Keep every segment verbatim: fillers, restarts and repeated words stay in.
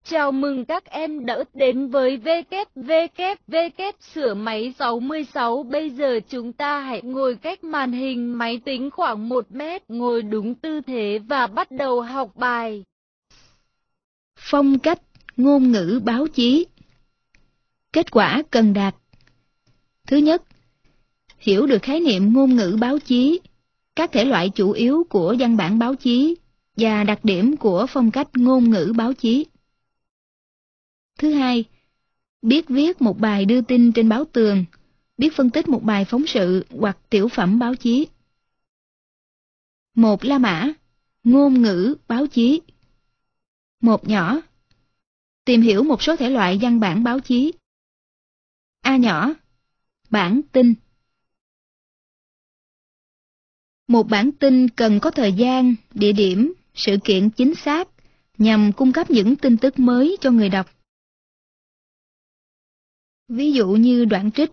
Chào mừng các em đã đến với vê kép vê kép vê kép sửa máy sáu mươi sáu. Bây giờ chúng ta hãy ngồi cách màn hình máy tính khoảng một mét, ngồi đúng tư thế và bắt đầu học bài. Phong cách ngôn ngữ báo chí. Kết quả cần đạt. Thứ nhất, hiểu được khái niệm ngôn ngữ báo chí, các thể loại chủ yếu của văn bản báo chí và đặc điểm của phong cách ngôn ngữ báo chí. Thứ hai, biết viết một bài đưa tin trên báo tường, biết phân tích một bài phóng sự hoặc tiểu phẩm báo chí. Một La Mã, ngôn ngữ báo chí. Một nhỏ, tìm hiểu một số thể loại văn bản báo chí. A nhỏ, bản tin. Một bản tin cần có thời gian, địa điểm, sự kiện chính xác nhằm cung cấp những tin tức mới cho người đọc. Ví dụ như đoạn trích.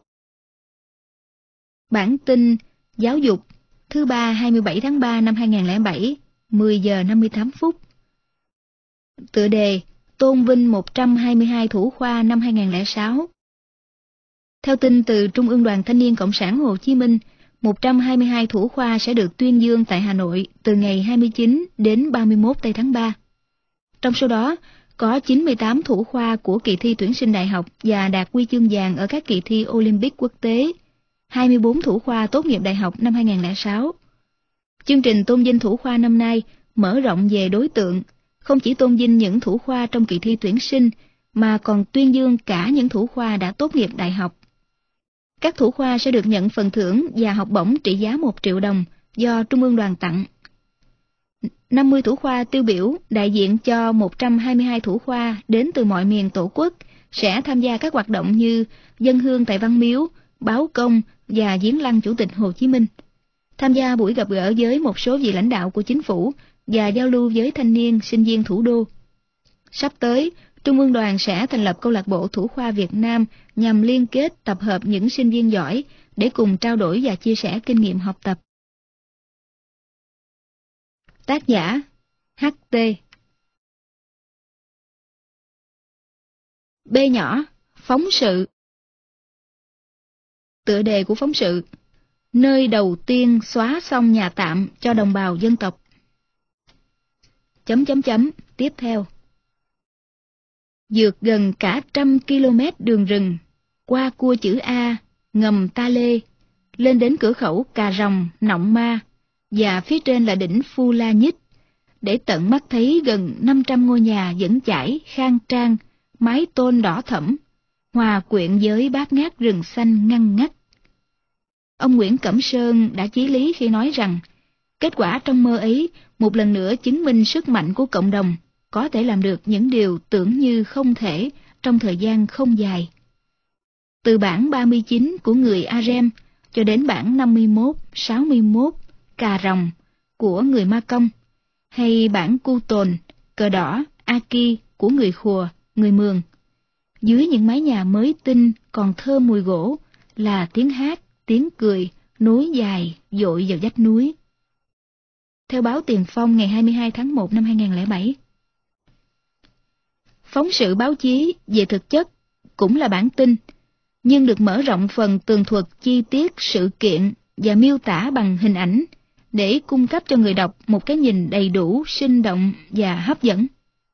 Bản tin giáo dục thứ ba hai mươi bảy tháng ba năm hai nghìn không trăm lẻ bảy, mười giờ năm mươi tám phút. Tựa đề tôn vinh một trăm hai mươi hai thủ khoa năm hai nghìn không trăm lẻ sáu. Theo tin từ Trung ương Đoàn Thanh niên Cộng sản Hồ Chí Minh, một trăm hai mươi hai thủ khoa sẽ được tuyên dương tại Hà Nội từ ngày hai mươi chín đến ba mươi mốt tây tháng ba. Trong số đó, có chín mươi tám thủ khoa của kỳ thi tuyển sinh đại học và đạt huy chương vàng ở các kỳ thi Olympic quốc tế, hai mươi bốn thủ khoa tốt nghiệp đại học năm hai nghìn không trăm lẻ sáu. Chương trình tôn vinh thủ khoa năm nay mở rộng về đối tượng, không chỉ tôn vinh những thủ khoa trong kỳ thi tuyển sinh, mà còn tuyên dương cả những thủ khoa đã tốt nghiệp đại học. Các thủ khoa sẽ được nhận phần thưởng và học bổng trị giá một triệu đồng do Trung ương Đoàn tặng. năm mươi thủ khoa tiêu biểu đại diện cho một trăm hai mươi hai thủ khoa đến từ mọi miền Tổ quốc sẽ tham gia các hoạt động như dâng hương tại Văn Miếu, báo công và viếng lăng Chủ tịch Hồ Chí Minh, tham gia buổi gặp gỡ với một số vị lãnh đạo của chính phủ và giao lưu với thanh niên, sinh viên thủ đô. Sắp tới, Trung ương Đoàn sẽ thành lập câu lạc bộ thủ khoa Việt Nam nhằm liên kết tập hợp những sinh viên giỏi để cùng trao đổi và chia sẻ kinh nghiệm học tập. Tác giả hát tê. B nhỏ, phóng sự. Tựa đề của phóng sự: nơi đầu tiên xóa xong nhà tạm cho đồng bào dân tộc. Chấm chấm chấm, tiếp theo. Vượt gần cả trăm km đường rừng, qua cua chữ A, ngầm Ta Lê, lên đến cửa khẩu Cà Rồng, Nọng Ma, và phía trên là đỉnh Phu La Nhích, để tận mắt thấy gần năm trăm ngôi nhà vững chãi, khang trang, mái tôn đỏ thẫm, hòa quyện với bát ngát rừng xanh ngăn ngắt. Ông Nguyễn Cẩm Sơn đã chí lý khi nói rằng, kết quả trong mơ ấy một lần nữa chứng minh sức mạnh của cộng đồng, có thể làm được những điều tưởng như không thể trong thời gian không dài. Từ bản ba mươi chín của người A-rem cho đến bản năm mươi mốt, sáu mươi mốt, Cà Rồng của người Ma Công, hay bản Cu Tồn, Cờ Đỏ, A-ki của người Khùa, người Mường. Dưới những mái nhà mới tinh còn thơm mùi gỗ là tiếng hát, tiếng cười, nối dài dội vào vách núi. Theo báo Tiền Phong ngày hai mươi hai tháng một năm hai nghìn không trăm lẻ bảy. Phóng sự báo chí về thực chất cũng là bản tin, nhưng được mở rộng phần tường thuật chi tiết sự kiện và miêu tả bằng hình ảnh để cung cấp cho người đọc một cái nhìn đầy đủ, sinh động và hấp dẫn.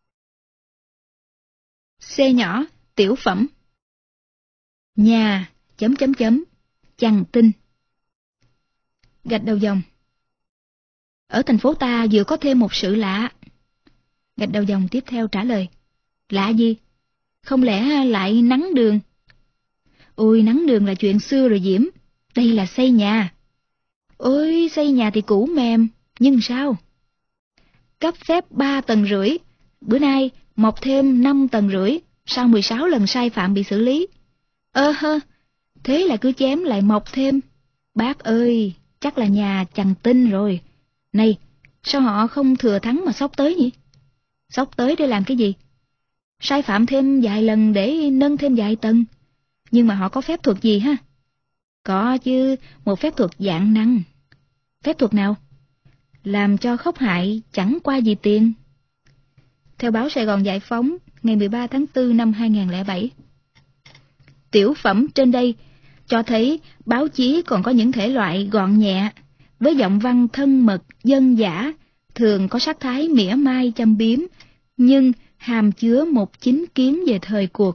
C nhỏ, tiểu phẩm. Nhà, chấm chấm chấm, chằng tin. Gạch đầu dòng. Ở thành phố ta vừa có thêm một sự lạ. Gạch đầu dòng tiếp theo trả lời. Lạ gì? Không lẽ lại nắng đường? Ôi, nắng đường là chuyện xưa rồi Diễm. Đây là xây nhà. Ôi, xây nhà thì cũ mềm, nhưng sao? Cấp phép ba tầng rưỡi, bữa nay mọc thêm năm tầng rưỡi, sau mười sáu lần sai phạm bị xử lý. Ơ hơ, thế là cứ chém lại mọc thêm. Bác ơi, chắc là nhà chằng tin rồi. Này, sao họ không thừa thắng mà xốc tới nhỉ? Xốc tới để làm cái gì? Sai phạm thêm vài lần để nâng thêm vài tầng. Nhưng mà họ có phép thuật gì ha? Có chứ, một phép thuật vạn năng. Phép thuật nào? Làm cho khốc hại chẳng qua gì tiền. Theo báo Sài Gòn Giải Phóng, ngày mười ba tháng tư năm hai nghìn không trăm lẻ bảy. Tiểu phẩm trên đây cho thấy báo chí còn có những thể loại gọn nhẹ, với giọng văn thân mật, dân dã, thường có sắc thái mỉa mai châm biếm, nhưng hàm chứa một chính kiến về thời cuộc.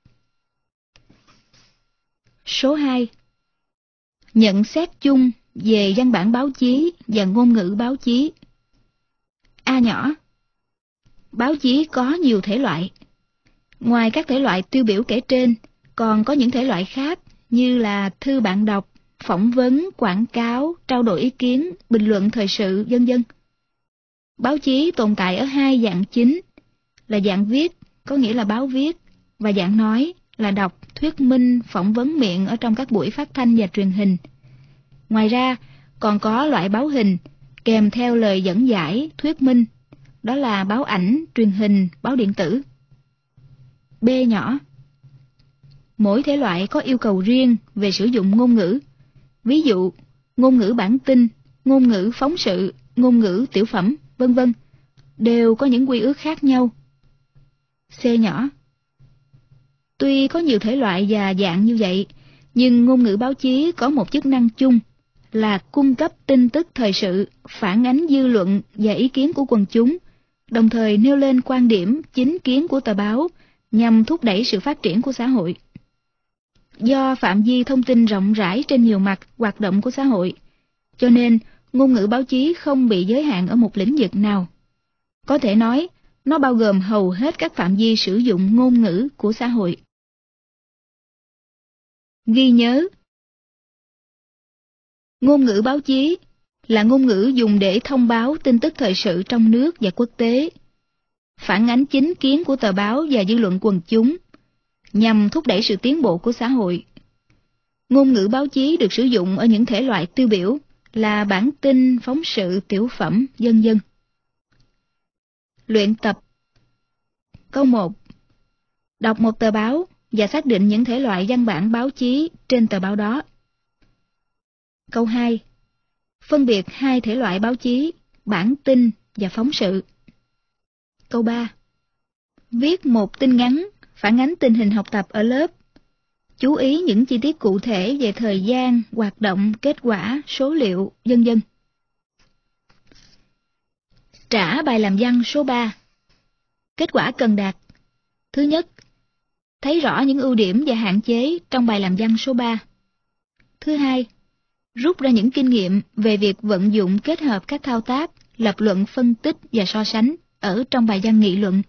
Số hai. Nhận xét chung về văn bản báo chí và ngôn ngữ báo chí. A nhỏ. Báo chí có nhiều thể loại. Ngoài các thể loại tiêu biểu kể trên, còn có những thể loại khác như là thư bạn đọc, phỏng vấn, quảng cáo, trao đổi ý kiến, bình luận thời sự, vân vân. Báo chí tồn tại ở hai dạng chính, là dạng viết, có nghĩa là báo viết, và dạng nói, là đọc, thuyết minh, phỏng vấn miệng ở trong các buổi phát thanh và truyền hình. Ngoài ra, còn có loại báo hình, kèm theo lời dẫn giải, thuyết minh, đó là báo ảnh, truyền hình, báo điện tử. B nhỏ. Mỗi thể loại có yêu cầu riêng về sử dụng ngôn ngữ. Ví dụ, ngôn ngữ bản tin, ngôn ngữ phóng sự, ngôn ngữ tiểu phẩm, vân vân, đều có những quy ước khác nhau. C nhỏ. Tuy có nhiều thể loại và dạng như vậy, nhưng ngôn ngữ báo chí có một chức năng chung là cung cấp tin tức thời sự, phản ánh dư luận và ý kiến của quần chúng, đồng thời nêu lên quan điểm, chính kiến của tờ báo nhằm thúc đẩy sự phát triển của xã hội. Do phạm vi thông tin rộng rãi trên nhiều mặt hoạt động của xã hội, cho nên ngôn ngữ báo chí không bị giới hạn ở một lĩnh vực nào. Có thể nói, nó bao gồm hầu hết các phạm vi sử dụng ngôn ngữ của xã hội. Ghi nhớ. Ngôn ngữ báo chí là ngôn ngữ dùng để thông báo tin tức thời sự trong nước và quốc tế, phản ánh chính kiến của tờ báo và dư luận quần chúng, nhằm thúc đẩy sự tiến bộ của xã hội. Ngôn ngữ báo chí được sử dụng ở những thể loại tiêu biểu là bản tin, phóng sự, tiểu phẩm, vân vân. Luyện tập. Câu một. Đọc một tờ báo và xác định những thể loại văn bản báo chí trên tờ báo đó. Câu hai. Phân biệt hai thể loại báo chí, bản tin và phóng sự. Câu ba. Viết một tin ngắn phản ánh tình hình học tập ở lớp. Chú ý những chi tiết cụ thể về thời gian, hoạt động, kết quả, số liệu, vân vân. Trả bài làm văn số ba. Kết quả cần đạt. Thứ nhất, thấy rõ những ưu điểm và hạn chế trong bài làm văn số ba. Thứ hai, rút ra những kinh nghiệm về việc vận dụng kết hợp các thao tác, lập luận, phân tích và so sánh ở trong bài văn nghị luận.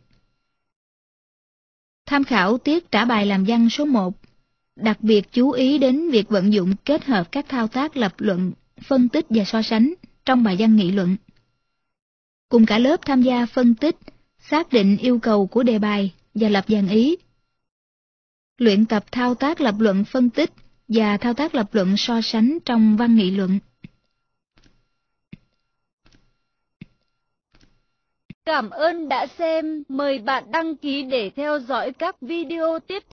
Tham khảo tiết trả bài làm văn số một, đặc biệt chú ý đến việc vận dụng kết hợp các thao tác lập luận, phân tích và so sánh trong bài văn nghị luận. Cùng cả lớp tham gia phân tích, xác định yêu cầu của đề bài và lập dàn ý. Luyện tập thao tác lập luận phân tích và thao tác lập luận so sánh trong văn nghị luận. Cảm ơn đã xem. Mời bạn đăng ký để theo dõi các video tiếp theo.